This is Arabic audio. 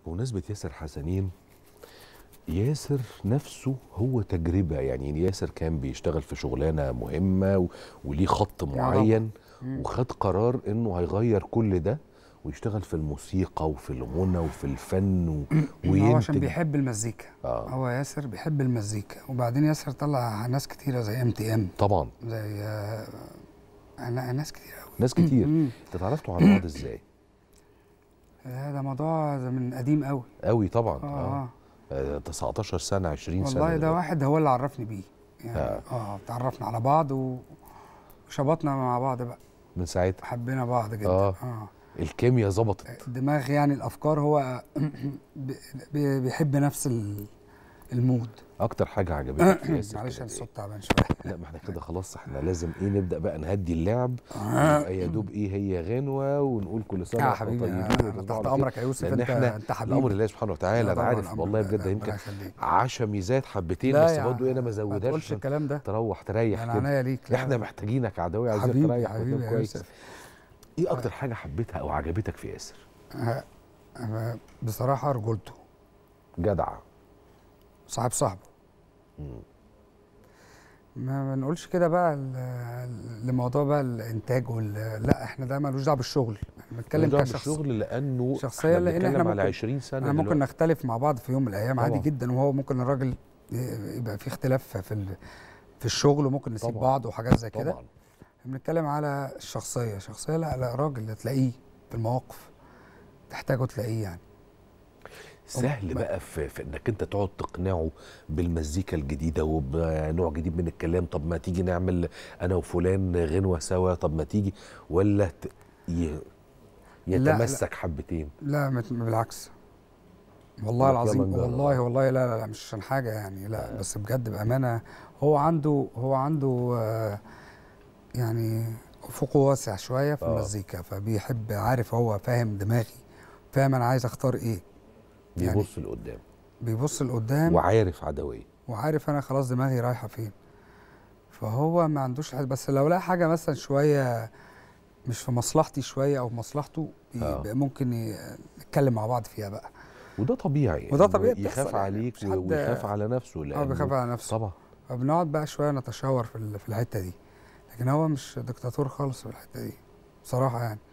بمناسبة ياسر حسنين، ياسر نفسه هو تجربة. يعني ياسر كان بيشتغل في شغلانة مهمة وليه خط طبعا. معين، وخد قرار انه هيغير كل ده ويشتغل في الموسيقى وفي الغنى وفي الفن هو عشان وينتج. بيحب المزيكا. اه هو ياسر بيحب المزيكا، وبعدين ياسر طلع ناس كتيرة زي MTM، طبعا. زي ناس كتير قوي. ناس كتير. انت اتعرفتوا على بعض ازاي؟ ده موضوع من قديم قوي. قوي طبعا. اه 19 سنة 20 سنة والله ده دلوقتي. واحد هو اللي عرفني بيه يعني. آه. اتعرفنا على بعض وشبطنا مع بعض بقى، من ساعتها حبينا بعض جدا. الكيمياء ظبطت. دماغ يعني الافكار، هو بيحب نفس المود. اكتر حاجه عجبتك في ياسر معلش كانت الصوت ايه؟ تعبان شويه. لا، ما احنا كده خلاص، احنا لازم نبدا بقى نهدي اللعب، ويبقى يا دوب هي غنوه ونقول كل سنه يا واحنا حبيبي، طيبين انا وتصبحوا تحت على خير. امرك يا يوسف. لان انت حبيبي. الامر لله سبحانه وتعالى. انا عارف والله بجد يمكن عشمي حبتين، بس برضه انا ما ما زودهاش تقولش عشان الكلام ده. تروح تريح انا كده. عناية ليك. لا احنا لا. محتاجينك عدوية، عايزين حبيبي تريح وتنام يا كويس. يوسف. ايه اكتر حاجه حبيتها او عجبتك في ياسر؟ بصراحه رجولته. جدع. صاحبه. ما نقولش كده بقى لموضوع بقى الانتاج لا، احنا ده ملوش دعوه بالشغل، احنا بنتكلم بالشغل لانه شخصيا، لان احنا بنتكلم على ممكن 20 سنه احنا ممكن نختلف مع بعض في يوم من الايام عادي جدا، وهو ممكن الراجل يبقى في اختلاف في الشغل، وممكن نسيب بعض وحاجات زي كده. بنتكلم على الشخصيه. لا راجل تلاقيه في المواقف تحتاجه تلاقيه يعني. سهل بقى في انك انت تقعد تقنعه بالمزيكا الجديده وبنوع جديد من الكلام. طب ما تيجي نعمل انا وفلان غنوه سوا، طب ما تيجي، ولا يتمسك حبتين؟ لا بالعكس، والله العظيم، والله لا مش عشان حاجه يعني، لا بس بجد بامانه، هو عنده يعني افقه واسع شويه في المزيكا، فبيحب، عارف، هو فاهم دماغي، فاهم انا عايز اختار ايه. بيبص لقدام. بيبص لقدام وعارف عدويه، وعارف انا خلاص دماغي رايحه فين. فهو ما عندوش حاجة، بس لو لقى حاجه مثلا شويه مش في مصلحتي شويه او في مصلحته، ممكن نتكلم مع بعض فيها بقى. وده طبيعي. يخاف عليك ويخاف على نفسه، لانه بيخاف على نفسه طبعا. فبنقعد بقى شويه نتشاور في الحته دي، لكن هو مش دكتاتور خالص في الحته دي بصراحه يعني.